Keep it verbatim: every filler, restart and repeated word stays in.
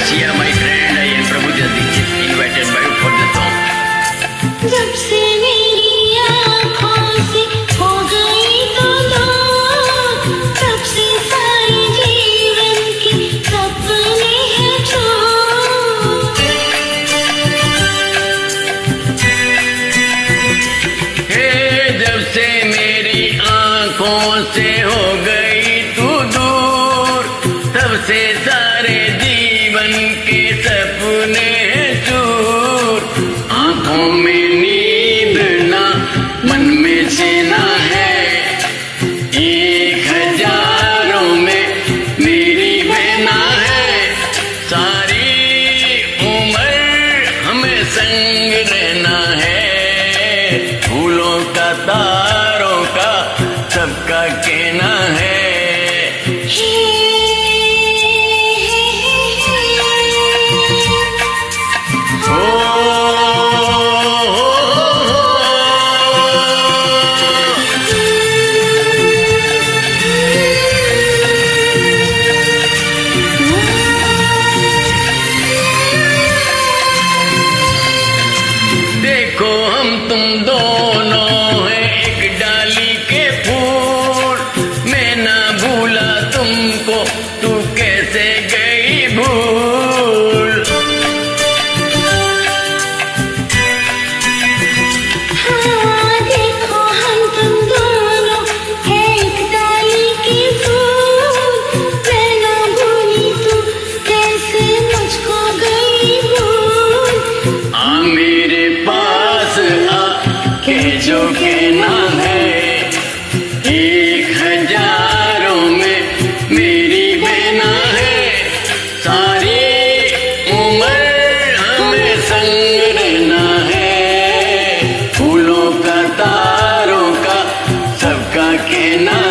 Garcia, my friend, I am Prabhudas Dixit, invited by you for the song. जब से मेरी आँखों से हो गई तो दूर, तब से सारे जीवन के सपने हैं चूर। हे जब से मेरी आँखों से हो गई तू दूर, तब से सारे जीवन के सपने हैं चूर। आँखों में नींद ना, मन में चैना है, एक हजारों में मेरी बहना है। सारी उम्र हमें संग रहना है, फूलों का तारों का सबका कहना है। देखो हम तुम दोनों हैं एक डाली के फूल, मैं ना भूला तुमको, तू कैसे गई भूल। हाँ देखो हम तुम दोनों हैं एक डाली के फूल, मैं ना भूली तू कैसे मुझको गई भूल। आ मेरे पास आ के जो कहना है, एक हजारों में मेरी बहना है। सारी उम्र हमें संग रहना है, फूलों का तारों का सबका कहना